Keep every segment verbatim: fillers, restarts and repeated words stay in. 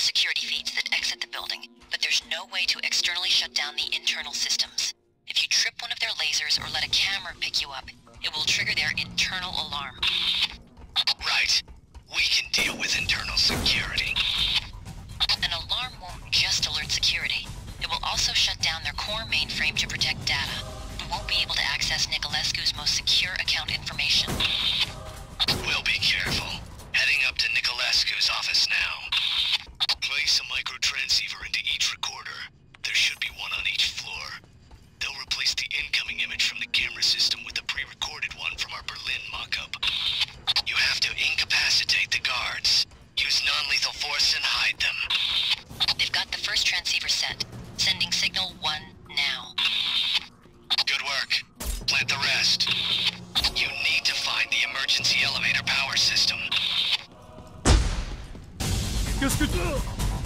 security feeds that exit the building, but there's no way to externally shut down the internal systems. If you trip one of their lasers or let a camera pick you up, it will trigger their internal alarm. Right. We can deal with internal security. An alarm won't just alert security. It will also shut down their core mainframe to protect data. We won't be able to access Nicolescu's most secure account information. We'll be careful. Heading up to Nicolescu's office now. Place a micro-transceiver into each recorder. There should be one on each floor. They'll replace the incoming image from the camera system with a pre-recorded one from our Berlin mock-up. You have to incapacitate the guards. Use non-lethal force and hide them. They've got the first transceiver set. Sending signal one now. Good work. Plant the rest. You need to find the emergency elevator power system. Qu'est-ce que tu...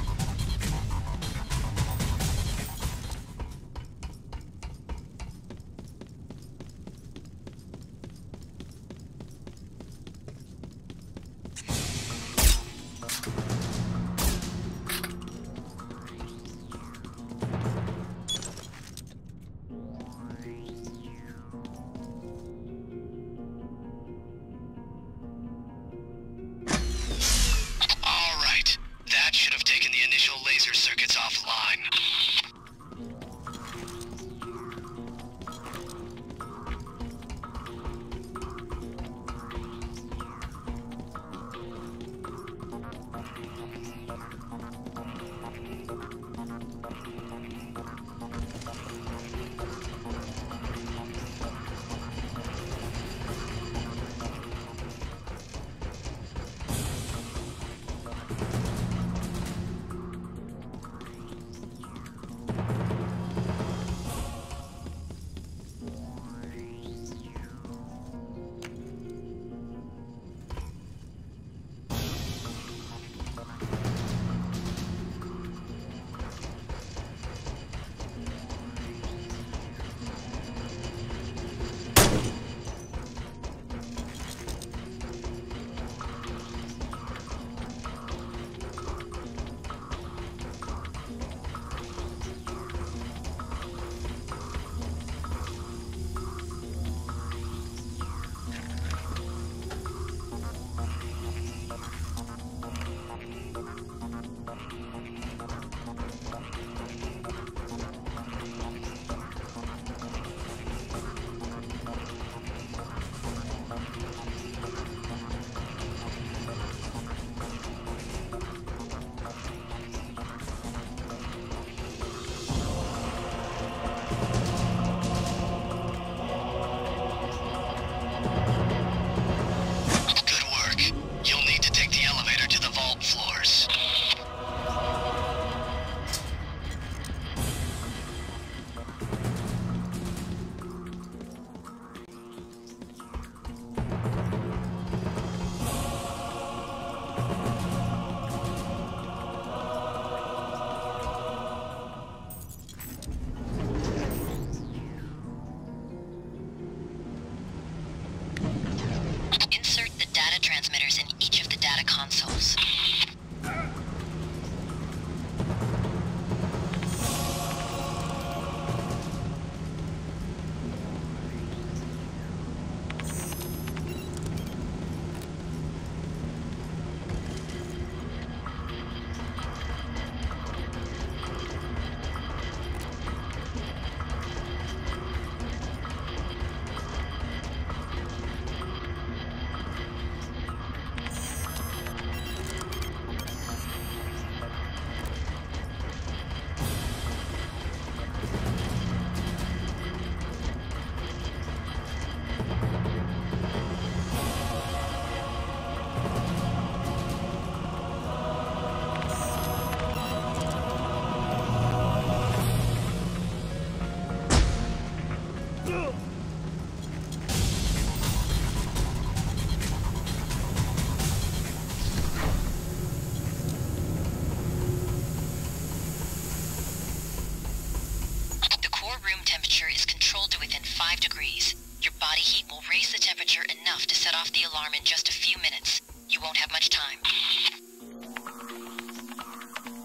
off the alarm in just a few minutes. You won't have much time.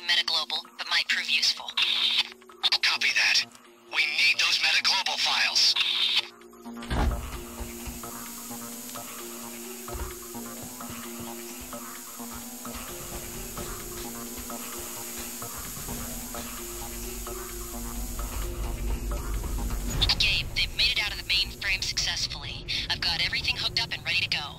metaglobal, but might prove useful. Copy that. We need those metaglobal files. Gabe, they've made it out of the mainframe successfully. I've got everything hooked up and ready to go.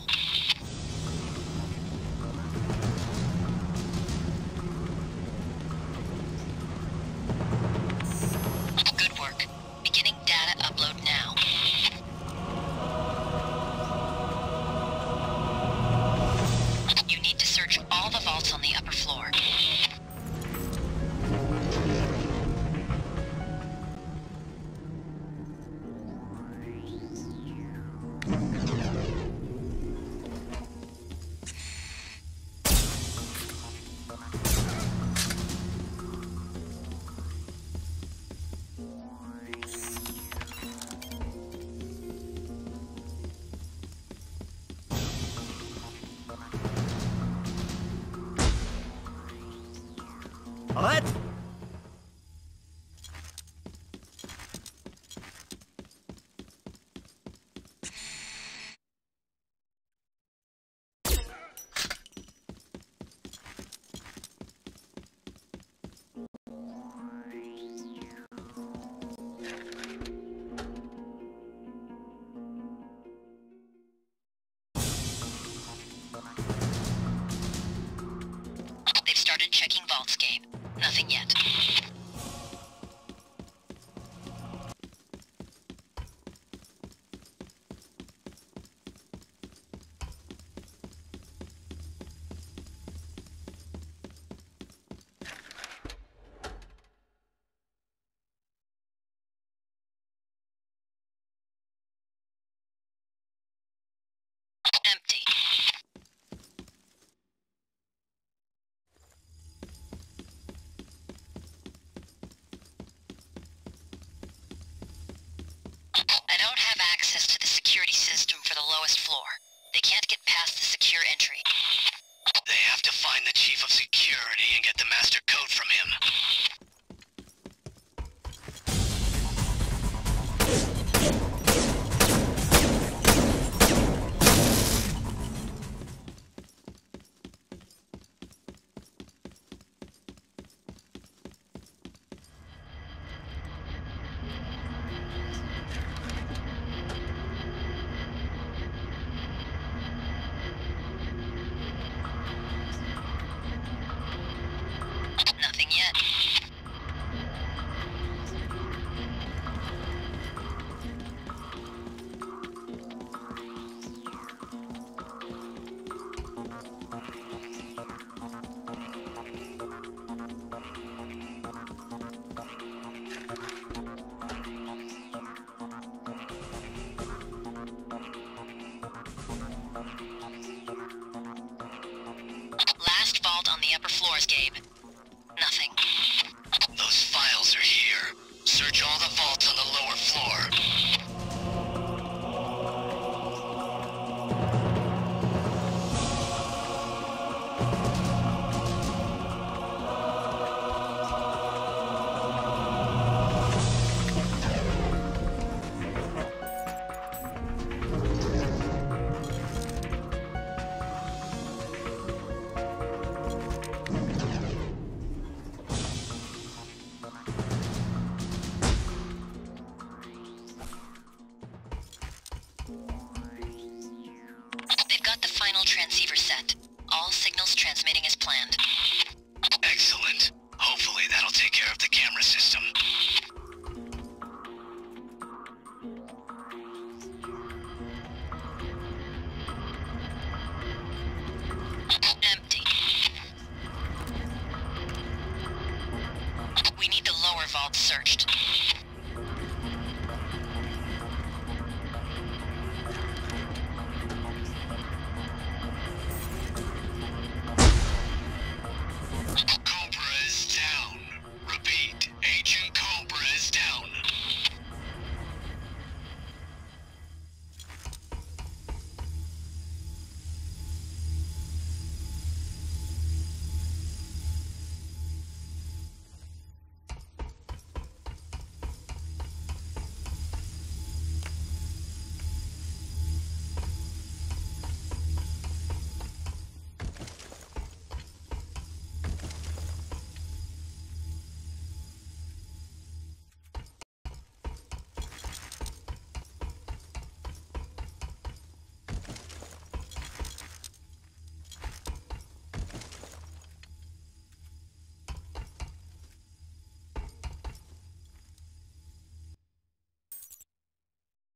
Good work. Beginning data upload now. You need to search all the vaults on the upper floor. What? They've started checking vaults, Gabe. Nothing yet. Empty. I don't have access to the security system for the lowest floor. They can't get past the secure entry. They have to find the chief of security and get the master code from him. Nothing yet. Last vault on the upper floors, Gabe. Nothing. Those files are here. Search all the vaults on the lower floor. They've got the final transceiver set. All signals transmitting as planned. Excellent. Hopefully that'll take care of the camera system. Empty. We need the lower vault searched. Cobra is down. Repeat, Agent Cobra is down.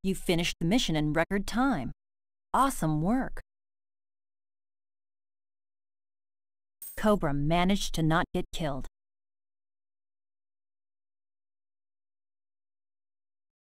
You finished the mission in record time. Awesome work. Cobra managed to not get killed.